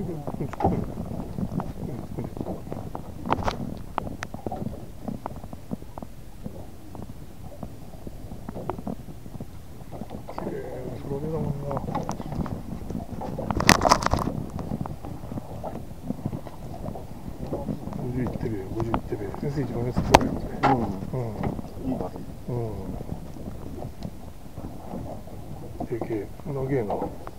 それだもんな。50いってるよ、50いってる。先生一番安く取れるね。いいバス。でけえ、長えな。